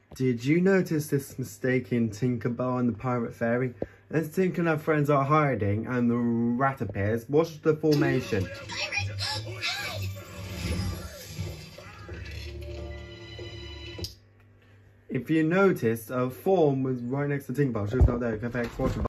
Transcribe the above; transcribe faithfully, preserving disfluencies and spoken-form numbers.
Did you notice this mistake in Tinkerbell and the Pirate Fairy? As Tink and her friends are hiding and the rat appears, watch the formation. If you noticed, a form was right next to Tinkerbell. She was not there. Go back, watch it.